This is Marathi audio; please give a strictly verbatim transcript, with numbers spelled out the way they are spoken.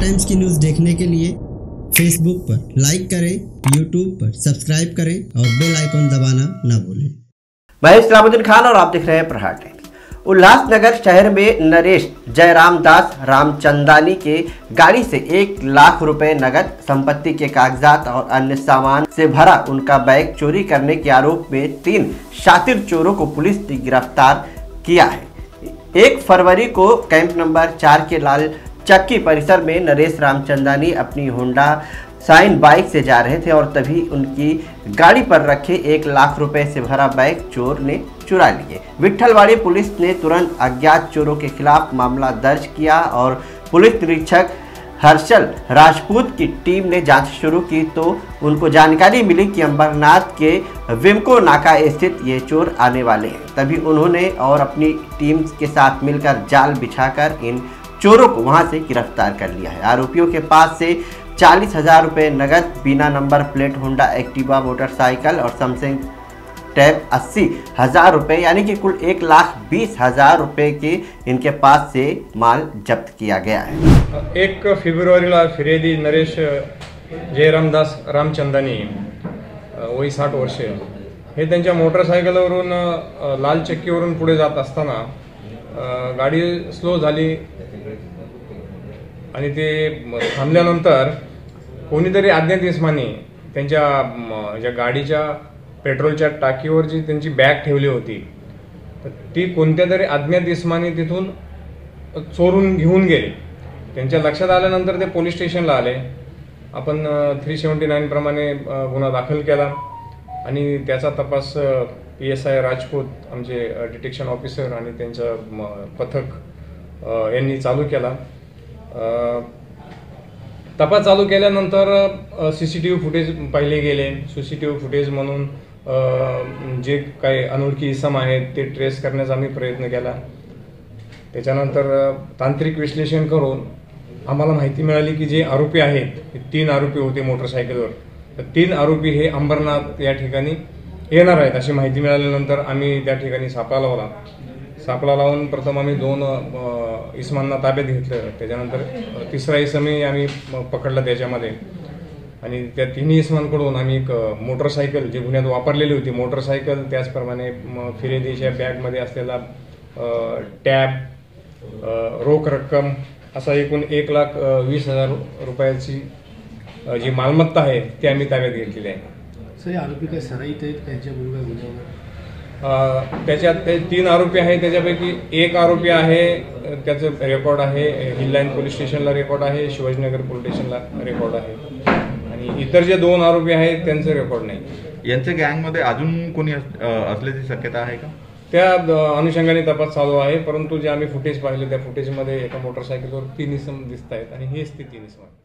टाइम्स की न्यूज़ देखने के लिए फेसबुक पर लाइक करें, यूट्यूब पर सब्सक्राइब करें और बेल आइकन दबाना ना भूलें। मैं इस्लामुद्दीन खान और आप देख रहे हैं प्रहार टाइम्स। उल्लासनगर शहर में नरेश जयराम दास रामचंदानी के गाड़ी से एक लाख रुपए नगद, संपत्ति के कागजात और अन्य सामान से भरा उनका बैग चोरी करने के आरोप में तीन शातिर चोरों को पुलिस ने गिरफ्तार किया है। एक फरवरी को कैंप नंबर चार के लाल चक्की परिसर में नरेश रामचंदानी अपनी होंडा साइन बाइक से जा रहे थे और तभी उनकी गाड़ी पर रखे एक लाख रुपए से भरा बैग चोर ने चुरा लिए। विट्ठलवाड़ी पुलिस ने तुरंत अज्ञात चोरों के खिलाफ मामला दर्ज किया और पुलिस निरीक्षक हर्षल राजपूत की टीम ने जांच शुरू की तो उनको जानकारी मिली कि अंबरनाथ के विमको नाका स्थित ये चोर आने वाले हैं। तभी उन्होंने और अपनी टीम के साथ मिलकर जाल बिछाकर इन चोरों को वहां से गिरफ्तार कर लिया है। आरोपियों के पास से चालीस हजार रुपये नगद, बिना number plate Honda Activa motorcycle और सैमसंग टैब अस्सी हजार रुपये यानी कि कुल एक लाख बीस हजार रुपये के इनके पास से माल जब्त किया गया है। एक फेब्रुवारीला फिर्यादी नरेश जयरामदास रामचंदानी वय साठ वर्ष हे त्यांच्या मोटरसायकलवरून लाल चक्कीवरून पुढे जात असताना गाडी स्लो झाली आणि ते थांबल्यानंतर कोणीतरी अज्ञात इसमाने त्यांच्या ज्या गाडीच्या पेट्रोलच्या टाकीवर जी त्यांची बॅग ठेवली होती तर ती कोणत्या तरी अज्ञात इसमाने तिथून चोरून घेऊन गेले। त्यांच्या लक्षात आल्यानंतर ते पोलीस स्टेशनला आले। आपण थ्री सेवन्टी नाईन प्रमाणे गुन्हा दाखल केला आणि त्याचा तपास पी एस आय राजपूत आमचे डिटेक्शन ऑफिसर आणि त्यांचं पथक यांनी चालू केला। तपास चालू केल्यानंतर सीसीटीव्ही फुटेज पाहिले गेले। सीसीटीव्ही फुटेज म्हणून जे काही अनोळखी इसम आहेत ते ट्रेस करण्याचा आम्ही प्रयत्न केला। त्याच्यानंतर तांत्रिक विश्लेषण करून आम्हाला माहिती मिळाली की जे आरोपी आहेत तीन आरोपी होते मोटरसायकलवर, तर तीन आरोपी हे अंबरनाथ या ठिकाणी येणार आहेत अशी माहिती मिळाल्यानंतर आम्ही त्या ठिकाणी सापळा लावला। सापळा लावून प्रथम आम्ही दोन इसमांना ताब्यात घेतलं, त्याच्यानंतर तिसरा इसमही आम्ही पकडला त्याच्यामध्ये आणि त्या तिन्ही इसमांकडून आम्ही एक मोटरसायकल जे गुन्ह्यात वापरलेली होती मोटरसायकल, त्याचप्रमाणे फिर्यादीच्या बॅगमध्ये असलेला टॅब, रोख रक्कम असा एकूण एक लाख वीस हजार रुपयाची जी मालमत्ता आहे ती आम्ही ताब्यात घेतलेली आहे। सर आरोपी काय सराईत आहेत त्यांच्याबरोबर गुन्ह्यावर? त्याच्यात ते तीन आरोपी आहेत, त्याच्यापैकी एक आरोपी आहे त्याचं रेकॉर्ड आहे हिल लाईन पोलीस स्टेशनला रेकॉर्ड आहे, शिवाजीनगर पोलीस स्टेशनला रेकॉर्ड आहे आणि इतर जे दोन आरोपी आहेत त्यांचं रेकॉर्ड नाही। यांच्या गँगमध्ये अजून कोणी असल्याची शक्यता आहे का? त्या अनुषंगाने तपास चालू आहे, परंतु जे आम्ही फुटेज पाहिले त्या फुटेजमध्ये एका मोटरसायकलवर तीन इसम दिसत आहेत आणि हेच ते तीन इसम आहेत।